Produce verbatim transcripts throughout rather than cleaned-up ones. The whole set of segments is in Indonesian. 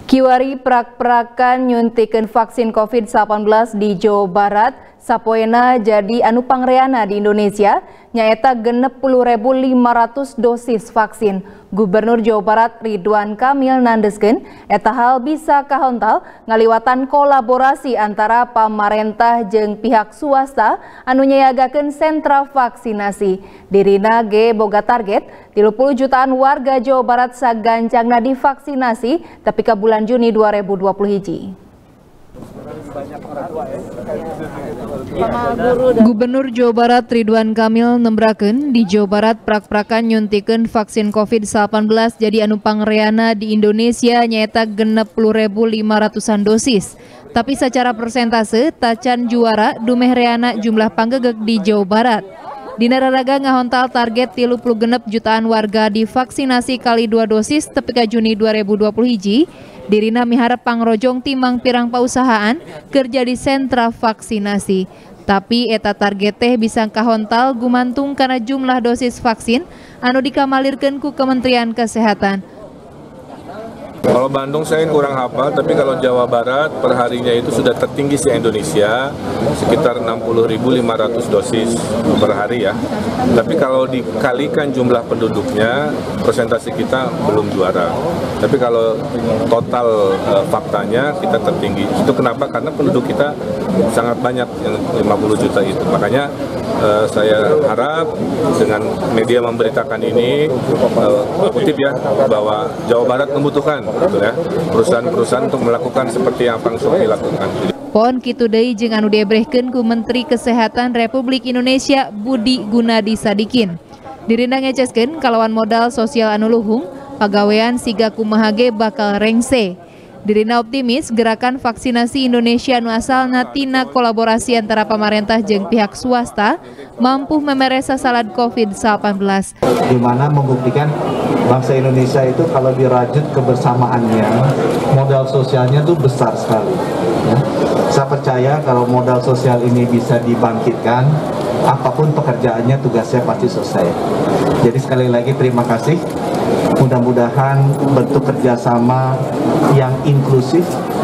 Kiwari prak-prakan nyuntikeun vaksin COVID delapan belas di Jawa Barat, sapoena jadi anu pangreana di Indonesia, nyaeta genep puluh ribu lima ratus dosis vaksin. Gubernur Jawa Barat Ridwan Kamil nandeskeun eta hal bisa kahontal ngaliwatan kolaborasi antara pamarentah jeung pihak swasta anu nyayagakeun sentra vaksinasi. Dirina ge boga target tilu puluh jutaan warga Jawa Barat sagancangna divaksinasi tapi ke bulan Juni dua ribu dua puluh satu. Gubernur Jawa Barat Ridwan Kamil nembrakeun di Jawa Barat prak-prakan nyuntikeun vaksin COVID delapan belas jadi anu pangreana di Indonesia nyaeta genep puluh ribu lima ratusan dosis. Tapi secara persentase tacan juara dumeh reana jumlah panggegeg di Jawa Barat. Dina raraga ngahontal target tilu puluh genep jutaan warga divaksinasi kali dua dosis tepi ka Juni dua ribu dua puluh satu. Dirina miharep pangrojong timang pirang pausahaan kerja di sentra vaksinasi. Tapi eta target teh bisa kahontal gumantung karena jumlah dosis vaksin anu dikamalirkeun ku Kementerian Kesehatan. Kalau Bandung saya kurang hafal, tapi kalau Jawa Barat perharinya itu sudah tertinggi di Indonesia sekitar enam puluh ribu lima ratus dosis per hari ya. Tapi kalau dikalikan jumlah penduduknya, persentase kita belum juara. Tapi kalau total uh, faktanya kita tertinggi. Itu kenapa? Karena penduduk kita sangat banyak, yang lima puluh juta itu. Makanya uh, saya harap dengan media memberitakan ini, uh, kutip ya, bahwa Jawa Barat membutuhkan betul ya, perusahaan-perusahaan untuk melakukan seperti yang langsung dilakukan. Pon kitu deui jeung anu diebrehkeun ku Menteri Kesehatan Republik Indonesia Budi Gunadi Sadikin. Dirina ngeceskeun kalawan modal sosial anu luhung, pagawean siga kumaha ge bakal rengse. Dirina optimis gerakan vaksinasi Indonesia anu asalna tina kolaborasi antara pemerintah jeung pihak swasta mampu memeresa sasaran COVID delapan belas. Di mana membuktikan bangsa Indonesia itu kalau dirajut kebersamaannya, modal sosialnya tuh besar sekali. Ya. Saya percaya kalau modal sosial ini bisa dibangkitkan, apapun pekerjaannya tugasnya pasti selesai. Jadi sekali lagi terima kasih. Mudah-mudahan bentuk kerjasama yang inklusif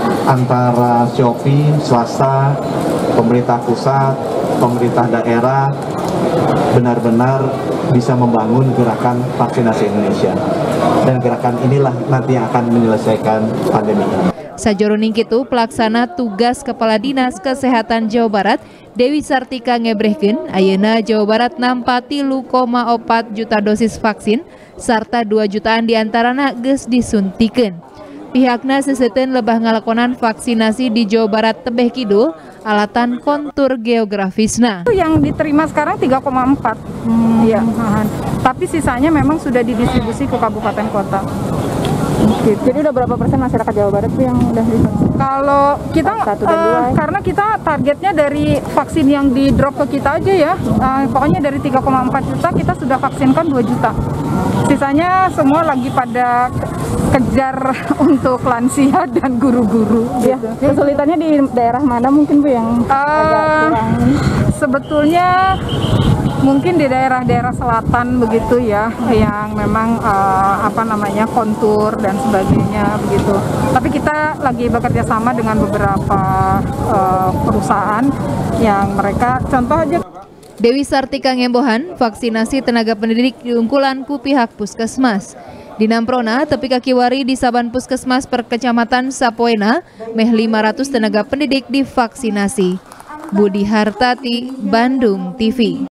antara Shopee, swasta, pemerintah pusat, pemerintah daerah benar-benar bisa membangun gerakan vaksinasi Indonesia. Dan gerakan inilah nanti yang akan menyelesaikan pandemi ini. Sajroning kitu pelaksana tugas Kepala Dinas Kesehatan Jawa Barat Dewi Sartika ngebrehkeun ayeuna Jawa Barat nampa tilu koma opat juta dosis vaksin sarta dua jutaan diantarana geus disuntikeun. Pihakna seseuteun lebah ngalakonan vaksinasi di Jawa Barat tebeh kidul alatan kontur geografisna. Yang diterima sekarang tiga koma empat. Hmm. Ya, tapi sisanya memang sudah didistribusi ke kabupaten kota. Gitu. Jadi udah berapa persen masyarakat Jawa Barat yang udah divaksin? Kalau kita Satu dan dua, uh, ya? Karena kita targetnya dari vaksin yang di drop ke kita aja ya, uh, pokoknya dari tiga koma empat juta kita sudah vaksinkan dua juta. Sisanya semua lagi pada kejar untuk lansia dan guru-guru. Ya, gitu. Kesulitannya di daerah mana mungkin Bu yang uh, agak kurang? Sebetulnya mungkin di daerah-daerah selatan begitu ya, yang memang uh, apa namanya kontur dan sebagainya begitu. Tapi kita lagi bekerja sama dengan beberapa uh, perusahaan yang mereka contoh aja. Dewi Sartika ngembohan vaksinasi tenaga pendidik diungkulan ku pihak puskesmas. Di Namprona, tepi ka Kiwari di saban puskesmas per kecamatan sapoena, meh lima ratus tenaga pendidik divaksinasi. Budi Hartati, Bandung T V.